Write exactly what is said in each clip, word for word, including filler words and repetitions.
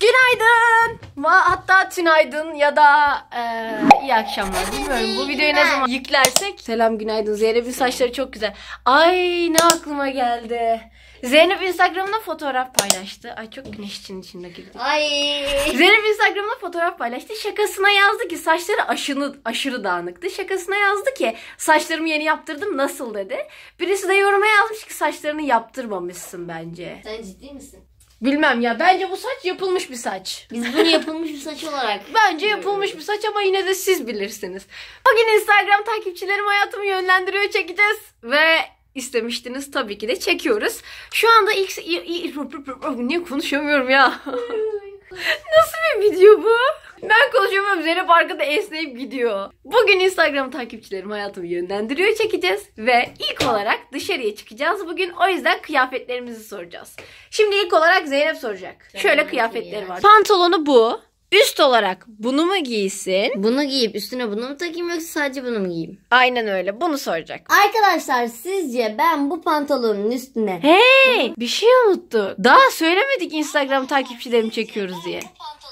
Günaydın. Hatta tünaydın ya da e, iyi akşamlar. Bilmiyorum bu videoyu ne zaman yüklersek. Selam günaydın. Zeynep'in saçları çok güzel. Ay ne aklıma geldi. Zeynep Instagram'da fotoğraf paylaştı. Ay çok güneş için içinde girdi. Ay. Zeynep Instagram'da fotoğraf paylaştı. Şakasına yazdı ki saçları aşırı, aşırı dağınıktı. Şakasına yazdı ki saçlarımı yeni yaptırdım nasıl dedi. Birisi de yoruma yazmış ki saçlarını yaptırmamışsın bence. Sen ciddi misin? Bilmem ya. Bence bu saç yapılmış bir saç. Biz bunu yapılmış bir saç olarak. Bence yapılmış bir saç ama yine de siz bilirsiniz. Bugün Instagram takipçilerim hayatımı yönlendiriyor çekeceğiz. Ve istemiştiniz tabii ki de çekiyoruz. Şu anda ilk... Niye konuşamıyorum ya? Nasıl bir video bu? Ben konuşamıyorum. Zeynep arkada esneyip gidiyor. Bugün Instagram takipçilerim hayatımı yönlendiriyor çekeceğiz. Ve ilk olarak dışarıya çıkacağız bugün. O yüzden kıyafetlerimizi soracağız. Şimdi ilk olarak Zeynep soracak. Şöyle kıyafetleri var. Pantolonu bu. Üst olarak bunu mu giysin? Bunu giyip üstüne bunu mu takayım yoksa sadece bunu mu giyeyim? Aynen öyle. Bunu soracak. Arkadaşlar sizce ben bu pantolonun üstüne... Hey! Bir şey unuttu. Daha söylemedik Instagram takipçilerimi çekiyoruz diye.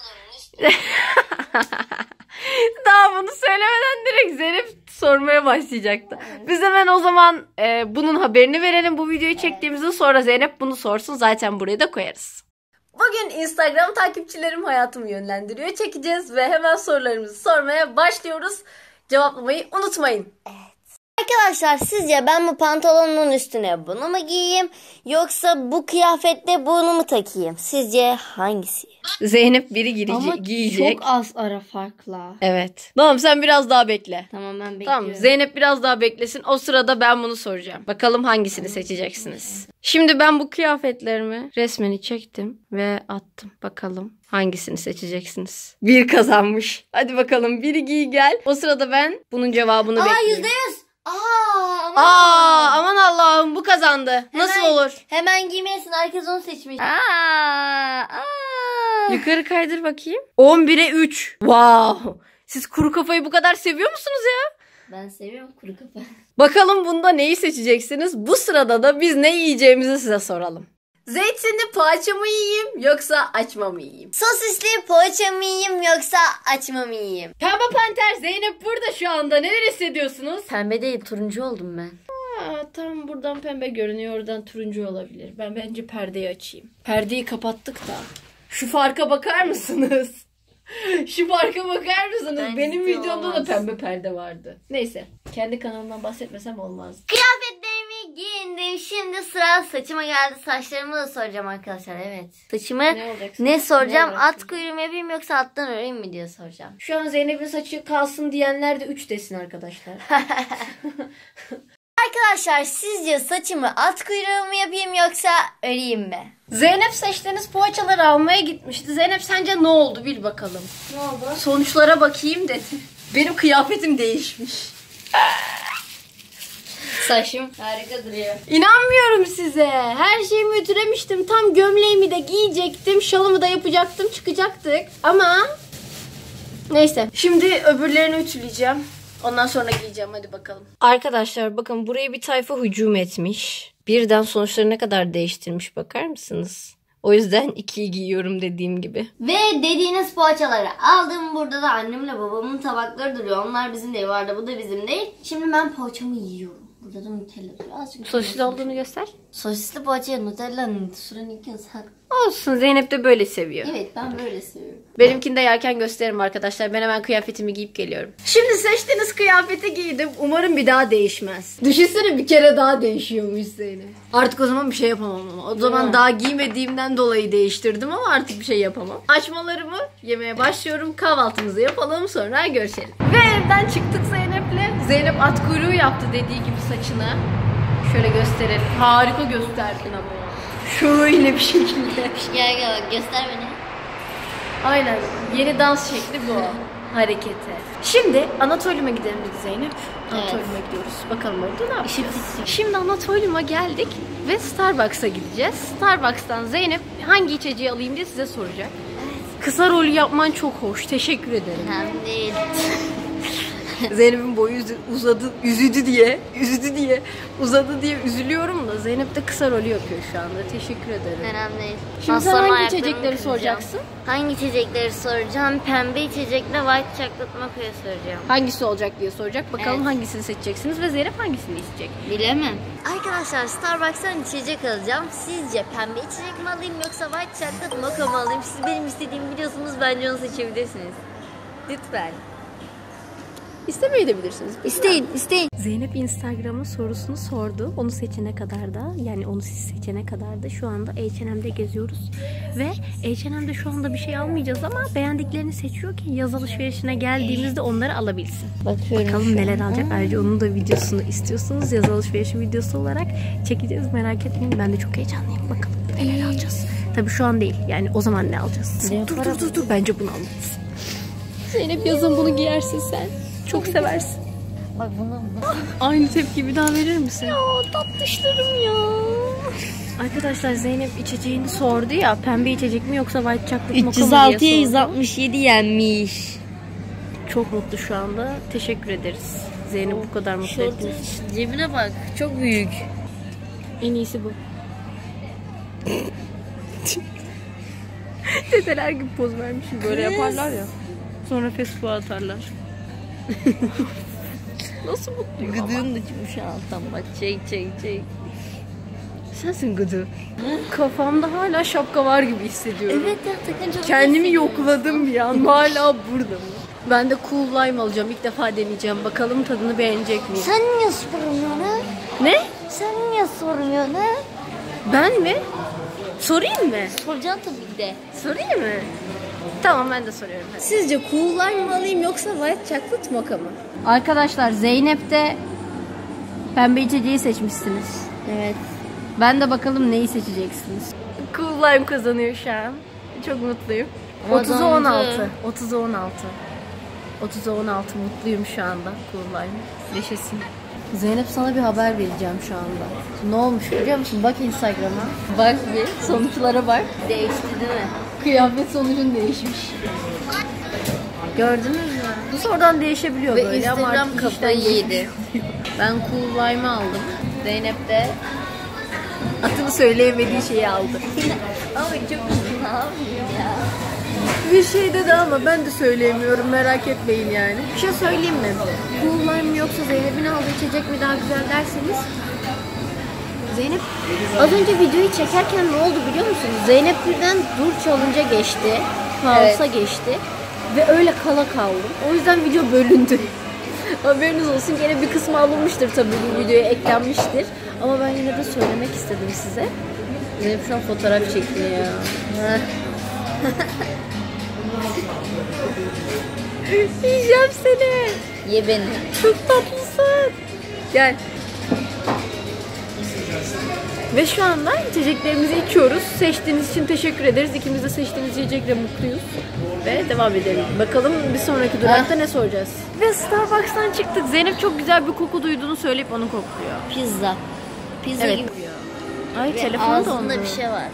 Daha bunu söylemeden direkt Zeynep sormaya başlayacaktı. Biz hemen o zaman e, bunun haberini verelim bu videoyu çektiğimizde, sonra Zeynep bunu sorsun. Zaten buraya da koyarız. Bugün Instagram takipçilerim hayatımı yönlendiriyor çekeceğiz ve hemen sorularımızı sormaya başlıyoruz. Cevaplamayı unutmayın. Arkadaşlar sizce ben bu pantolonun üstüne bunu mu giyeyim yoksa bu kıyafetle bunu mu takayım? Sizce hangisi? Zeynep biri girecek, Ama giyecek. çok az ara farkla. Evet. Tamam sen biraz daha bekle. Tamam ben bekliyorum. Tamam Zeynep biraz daha beklesin. O sırada ben bunu soracağım. Bakalım hangisini seçeceksiniz. Şimdi ben bu kıyafetlerimi resmini çektim ve attım. Bakalım hangisini seçeceksiniz. Bir kazanmış. Hadi bakalım biri giy gel. O sırada ben bunun cevabını Aa, bekliyorum. yüzde yüz. Aa, aman, Aa, aman Allah'ım bu kazandı. Nasıl hemen, olur? Hemen giymeyesin, herkes onu seçmiş. Aa, aa. Yukarı kaydır bakayım. on bire üç. Wow. Siz kuru kafayı bu kadar seviyor musunuz ya? Ben seviyorum kuru kafa. Bakalım bunda neyi seçeceksiniz? Bu sırada da biz ne yiyeceğimizi size soralım. Zeytinli poğaça mı yiyeyim yoksa açma mı yiyeyim? Sosisli poğaça mı yiyeyim yoksa açma mı yiyeyim? Pembe Panter Zeynep burada şu anda. Neler hissediyorsunuz? Pembe değil, turuncu oldum ben. Aa, tam buradan pembe görünüyor, oradan turuncu olabilir. Ben bence perdeyi açayım. Perdeyi kapattık da. Şu farka bakar mısınız? Şu farka bakar mısınız? Ben Benim ciddi videomda olmaz. da pembe perde vardı. Neyse. Kendi kanalımdan bahsetmesem olmaz. Kıyafetlerimi giyindim. Şimdi sıra saçıma geldi. Saçlarımı da soracağım arkadaşlar. Evet. Saçımı Ne olacaksın? ne soracağım? Ne At olacaksın? kuyruğu mu yapayım yoksa alttan öreyim mi diye soracağım. Şu an Zeynep'in saçı kalsın diyenler de üç desin arkadaşlar. Arkadaşlar sizce saçımı at kuyruğu mu yapayım yoksa öreyim mi? Zeynep seçtiğiniz poğaçaları almaya gitmişti. Zeynep sence ne oldu bil bakalım. Ne oldu? Sonuçlara bakayım dedi. Benim kıyafetim değişmiş. Saçım harika duruyor. İnanmıyorum size. Her şeyimi ütülemiştim. Tam gömleğimi de giyecektim. Şalımı da yapacaktım. Çıkacaktık. Ama neyse. Şimdi öbürlerini ütüleyeceğim. Ondan sonra giyeceğim. Hadi bakalım. Arkadaşlar bakın buraya bir tayfa hücum etmiş. Birden sonuçları ne kadar değiştirmiş bakar mısınız? O yüzden ikiyi giyiyorum dediğim gibi. Ve dediğiniz poğaçaları aldım. Burada da annemle babamın tabakları duruyor. Onlar bizim değil, vardı, bu da bizim değil. Şimdi ben poğaçamı yiyorum. Burada da Nutella duruyor. Azıcık Sosisli olduğunu göster. Sosisli poğaçaya Nutella süren ilk insan. Olsun, Zeynep de böyle seviyor. Evet, ben böyle seviyorum. Benimkini de yerken gösteririm arkadaşlar. Ben hemen kıyafetimi giyip geliyorum. Şimdi seçtiğiniz kıyafeti giydim. Umarım bir daha değişmez. Düşünsene bir kere daha değişiyormuş Zeynep. Artık o zaman bir şey yapamam ama. O zaman Ya. daha giymediğimden dolayı değiştirdim ama artık bir şey yapamam. Açmalarımı yemeye başlıyorum. Kahvaltımızı yapalım, sonra görüşelim. Ve evden çıktık Zeynep'le. Zeynep at kuyruğu yaptı dediği gibi saçına. Şöyle gösterelim. Harika gösterdin ama. Şöyle bir şekilde. Gel gel bak, göster beni. Aynen. Yeni dans şekli bu. Hareketi. Şimdi Anatolium'a gidelim dedi Zeynep. Anatolium'a gidiyoruz. Bakalım orada ne yapacağız. Şimdi Anatolium'a geldik ve Starbucks'a gideceğiz. Starbucks'tan Zeynep hangi içeceği alayım diye size soracak. Evet. Kısa rolü yapman çok hoş. Teşekkür ederim. Hem değil. Zeynep'in boyu uzadı, üzüdü diye, üzüdü diye, uzadı diye üzülüyorum da Zeynep de kısa rolü yapıyor şu anda. Teşekkür ederim. Önemli değil. Şimdi sen Aslanın hangi ayaklarını içecekleri kıracağım. soracaksın? Hangi içecekleri soracağım? Pembe içecekle white chocolate mocha'yı soracağım. Hangisi olacak diye soracak. Bakalım Evet. hangisini seçeceksiniz ve Zeynep hangisini isteyecek? Bilemem. Arkadaşlar Starbucks'tan içecek alacağım. Sizce pembe içecek mi alayım yoksa white chocolate mocha mı alayım? Siz benim istediğimi biliyorsunuz. Bence onu seçebilirsiniz. Lütfen. İstemeyi de bilirsiniz. İsteyin, isteyin. Zeynep Instagram'ın sorusunu sordu. Onu seçene kadar da, yani onu siz seçene kadar da şu anda H and M'de geziyoruz. Ve H and M'de şu anda bir şey almayacağız ama beğendiklerini seçiyor ki yaz alışverişine geldiğimizde onları alabilsin. Bakıyorum. Bakalım neler alacak. Ayrıca onun da videosunu istiyorsunuz. Yaz alışverişi videosu olarak çekeceğiz. Merak etmeyin. Ben de çok heyecanlıyım. Bakalım neler alacağız. Tabii şu an değil. Yani o zaman ne alacağız? Ne dur dur dur dur. Bence bunu almalısın. Zeynep yazın bunu giyersin sen. Çok seversin. Bak bunu. Aynı tepki bir daha verir misin? Ya tatlışlarım ya. Arkadaşlar Zeynep içeceğini sordu ya. Pembe içecek mi yoksa white chocolate mocha mı diye sordu. yüz altmış yedi yenmiş. Çok mutlu şu anda. Teşekkür ederiz. Zeynep bu kadar mutlu ettiniz. Cebine bak. Çok büyük. En iyisi bu. Dedeler gibi poz vermişim. Böyle Kız. yaparlar ya. Sonra Facebook'a atarlar. Nasıl mutluyum ama. Gıdığım da çıkmış alttan bak. Çek çek çek. Sensin gıdı. Kafamda hala şapka var gibi hissediyorum. Evet ya takınca. Kendimi yokladım bir an. Hala burada mı? Ben de Cool Lime alacağım. İlk defa deneyeceğim. Bakalım tadını beğenecek miyim? Sen niye sormuyorsun? Ne? Sen niye sormuyorsun? Ben mi? Sorayım mı? Soracaksın tabii ki de. Sorayım mı? Tamam ben de soruyorum. Hadi. Sizce Cool Lime mı alayım yoksa White Chocolate Mocha mı? Arkadaşlar Zeynep de pembe içeceği seçmişsiniz. Evet. Ben de bakalım neyi seçeceksiniz. Cool Lime kazanıyor şu an. Çok mutluyum. otuza on altı. otuza on altı. otuza on altı mutluyum şu anda Cool Lime. Yaşasın. Zeynep sana bir haber vereceğim şu anda. Ne olmuş biliyor musun? Bak Instagram'a. Bak bir sonuçlara bak. Değişti değil mi? Kıyafet sonucun değişmiş. Gördünüz mü? Bu sonradan değişebiliyor Ve böyle ama Instagram artık kafayı işten yedi. geçmiş. Ben Cool Lime'ı aldım. Zeynep de adını söyleyemediği şeyi aldı. Ama çok ne yapayım ya? Bir şey dedi ama ben de söyleyemiyorum, merak etmeyin yani. Bir şey söyleyeyim mi? Cool Lime mi yoksa Zeynep'in aldığı içecek mi daha güzel derseniz. Zeynep az önce videoyu çekerken ne oldu biliyor musunuz? Zeynep birden dur challenge geçti. Kaos'a Evet. geçti. Ve öyle kala kaldım. O yüzden video bölündü. Haberiniz olsun, gene bir kısmı alınmıştır tabii, bu videoya eklenmiştir. Ama ben yine de söylemek istedim size. Zeynep şu an fotoğraf çekiyor ya. Yiyeceğim seni. Ye beni. Çok tatlısın. Gel. Ve şu anda içeceklerimizi içiyoruz. Seçtiğiniz için teşekkür ederiz. İkimiz de seçtiğimiz içecekle mutluyuz. Ve devam edelim. Bakalım bir sonraki durakta ne soracağız. Ve Starbucks'tan çıktık. Zeynep çok güzel bir koku duyduğunu söyleyip onu kokluyor. Pizza. Pizza Evet. gibi. Ay Ve telefonu da ağzında onda. bir şey var.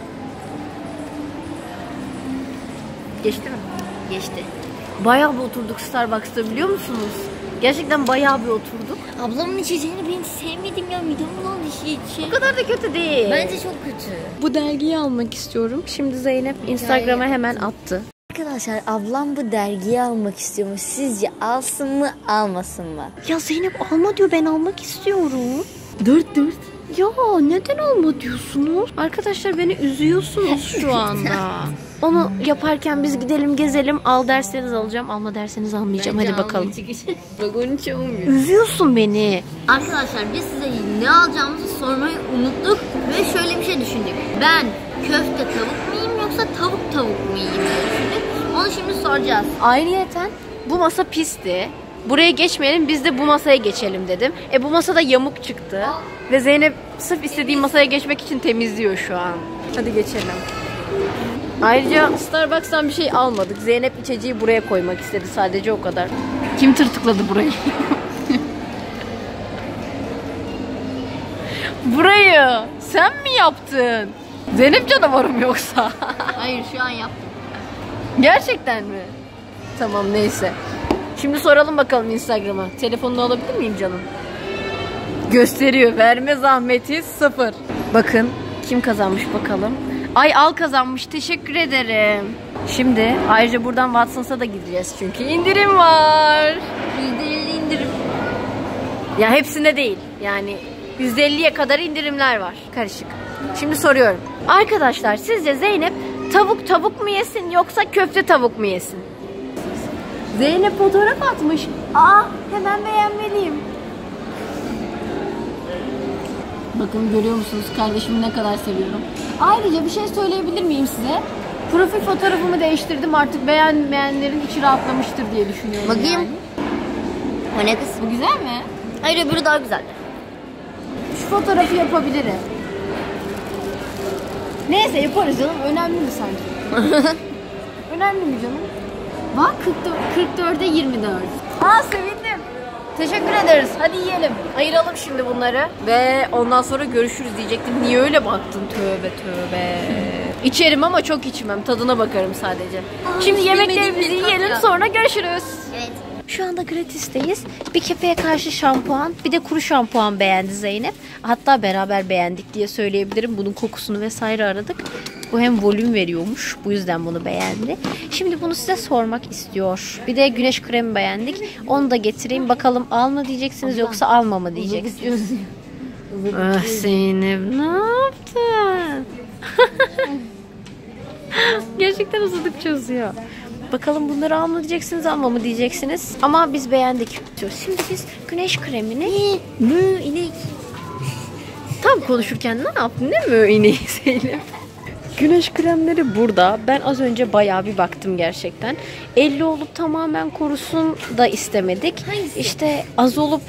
Geçti mi? Geçti. Bayağı bir oturduk Starbucks'ta, biliyor musunuz? Gerçekten bayağı bir oturduk. Ablamın içeceğini ben sevmedim ya. Midem bulandı işi O içi. kadar da kötü değil. Bence çok kötü. Bu dergiyi almak istiyorum. Şimdi Zeynep Instagram'a hemen attı. Arkadaşlar ablam bu dergiyi almak istiyormuş. Sizce alsın mı almasın mı? Ya Zeynep alma diyor, ben almak istiyorum. Dört dört. Ya neden alma diyorsunuz? Arkadaşlar beni üzüyorsunuz şu anda. Onu yaparken biz gidelim gezelim, al derseniz alacağım, alma derseniz almayacağım. Hadi bakalım. Bak onun hiç olmuyor. Üzüyorsun beni. Arkadaşlar biz size ne alacağımızı sormayı unuttuk ve şöyle bir şey düşündük. Ben köfte tavuk mu yiyeyim yoksa tavuk tavuk mu yiyeyim diye düşündük. Onu şimdi soracağız. Ayrıyeten bu masa pisti. Buraya geçmeyelim, biz de bu masaya geçelim dedim. E bu masada yamuk çıktı. Ve Zeynep sırf istediği masaya geçmek için temizliyor şu an. Hadi geçelim. Ayrıca Starbucks'tan bir şey almadık. Zeynep içeceği buraya koymak istedi, sadece o kadar. Kim tırtıkladı burayı? Burayı sen mi yaptın? Zeynep canavarım yoksa? Hayır şu an yaptım. Gerçekten mi? Tamam neyse. Şimdi soralım bakalım Instagram'a. Telefonunu alabilir miyim canım? Gösteriyor. Verme zahmeti sıfır. Bakın kim kazanmış bakalım. Ay Al kazanmış. Teşekkür ederim. Şimdi ayrıca buradan Watsons'a da gideceğiz. Çünkü indirim var. yüzde elli indirim. Ya hepsine değil. Yani yüzde elliye kadar indirimler var. Karışık. Şimdi soruyorum. Arkadaşlar sizce Zeynep tavuk tavuk mu yesin yoksa köfte tavuk mu yesin? Zeynep fotoğraf atmış. Aa, hemen beğenmeliyim. Bakın görüyor musunuz kardeşimi ne kadar seviyorum. Ayrıca bir şey söyleyebilir miyim size? Profil fotoğrafımı değiştirdim, artık beğenmeyenlerin içi rahatlamıştır diye düşünüyorum. Bakayım. Yani. O ne kız? Bu güzel mi? Hayır, öbürü daha güzel. Şu fotoğrafı yapabilirim. Neyse yaparız canım. Önemli mi sanki? Önemli mi canım? Bak kırk dörde yirmi dört. Aa, sevindim. Teşekkür ederiz. Hadi yiyelim. Ayıralım şimdi bunları. Ve ondan sonra görüşürüz diyecektim. Niye öyle baktın? Tövbe tövbe. İçerim ama çok içmem. Tadına bakarım sadece. Aa, Şimdi hiç yemeklerimizi bilmediğim bir yiyelim, tat ya. sonra görüşürüz. Evet. Şu anda gratisteyiz. Bir kepeğe karşı şampuan, bir de kuru şampuan beğendi Zeynep. Hatta beraber beğendik diye söyleyebilirim. Bunun kokusunu vesaire aradık. Bu hem volüm veriyormuş. Bu yüzden bunu beğendi. Şimdi bunu size sormak istiyor. Bir de güneş kremi beğendik. Onu da getireyim. Bakalım al mı diyeceksiniz yoksa alma mı diyeceksiniz. Ah Zeynep, ne yaptın? Gerçekten uzadıkça uzuyor. Bakalım bunları al mı diyeceksiniz, alma mı diyeceksiniz. Ama biz beğendik. Şimdi biz güneş kremini... Mü inek. Tam konuşurken ne yaptın? Ne mi ineği Zeynep? Güneş kremleri burada. Ben az önce bayağı bir baktım gerçekten. elli olup tamamen korusun da istemedik. Hangisi? İşte az olup...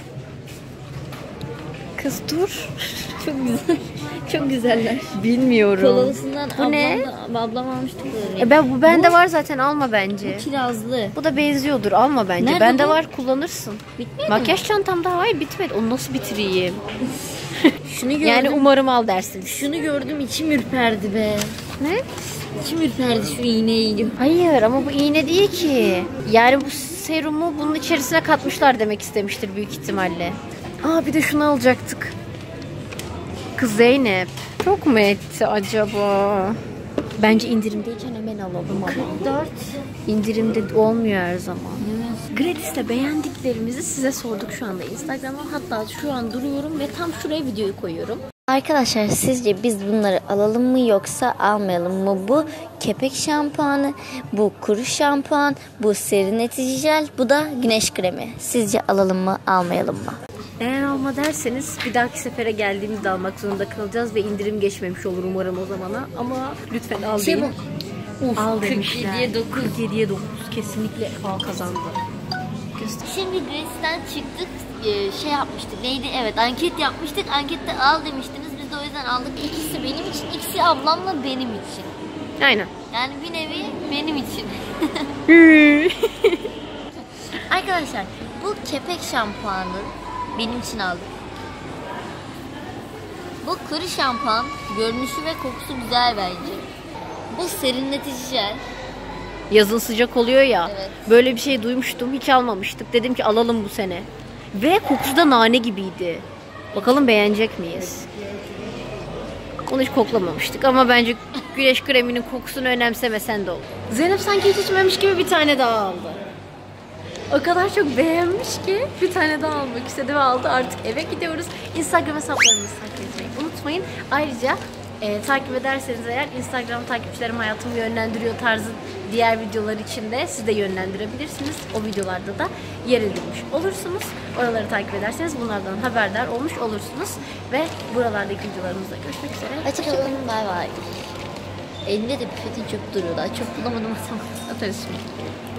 Kız dur. Çok güzel. Çok güzeller. Bilmiyorum. Kolalısından Bu ablam, ne? da, ablam almıştı böyle. E ben, bu bende Bu- var zaten, alma bence. Kirazlı. Bu da benziyordur, alma bence. Nerede Bende bu? var, kullanırsın. Bitmedi Makyaj çantamda, hayır bitmedi. Onu nasıl bitireyim? Şunu gördüm. Yani umarım al dersin. Şunu gördüm, içim ürperdi be. Ne? İçim ürperdi şu iğneyi. Hayır ama bu iğne değil ki. Yani bu serumu bunun içerisine katmışlar demek istemiştir büyük ihtimalle. Aa, bir de şunu alacaktık. Kız Zeynep. Çok mu etti acaba? Bence indirimdeyken hemen alalım ama. kırk dört. İndirimde olmuyor her zaman. Gratis'te beğendiklerimizi size sorduk şu anda Instagram'a. Hatta şu an duruyorum ve tam şuraya videoyu koyuyorum. Arkadaşlar sizce biz bunları alalım mı yoksa almayalım mı? Bu kepek şampuanı, bu kuru şampuan, bu serinletici jel, bu da güneş kremi. Sizce alalım mı almayalım mı? Eğer alma derseniz bir dahaki sefere geldiğimizde almak zorunda kalacağız ve indirim geçmemiş olur umarım o zamana. Ama lütfen al Şey deyin. bu. Al kırk demişler. yediye dokuz. kırk yediye dokuz kesinlikle al kazandı. Şimdi Grace'den çıktık, ee, şey yapmıştık, neydi? Evet, anket yapmıştık. Ankette al demiştiniz, biz de o yüzden aldık. İkisi benim için, ikisi ablamla benim için. Aynen. Yani bir nevi benim için. Arkadaşlar, bu kepek şampuanı benim için aldım. Bu kuru şampuan, görünüşü ve kokusu güzel bence. Bu serinletici jel. Yazın sıcak oluyor ya. Evet. Böyle bir şey duymuştum. Hiç almamıştık. Dedim ki alalım bu sene. Ve kokusu da nane gibiydi. Bakalım beğenecek miyiz? Onu hiç koklamamıştık ama bence güneş kreminin kokusunu önemsemesen de olur. Zeynep sanki hiç içmemiş gibi bir tane daha aldı. O kadar çok beğenmiş ki bir tane daha almak istedi ve aldı. Artık eve gidiyoruz. Instagram hesaplarımızı takip etmeyi unutmayın. Ayrıca e, takip ederseniz eğer Instagram takipçilerim hayatımı yönlendiriyor tarzı diğer videolar için de siz de yönlendirebilirsiniz. O videolarda da yer edilmiş olursunuz. Oraları takip ederseniz bunlardan haberdar olmuş olursunuz. Ve buralardaki videolarımızda görüşmek üzere. Hoşçakalın, bay bay. Elinde de pipeti çöp duruyor, daha çöp bulamadım, atamadım. Atarız şimdi.